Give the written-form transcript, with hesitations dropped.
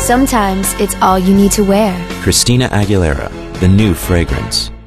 Sometimes it's all you need to wear. Cristina Aguilera, the new fragrance.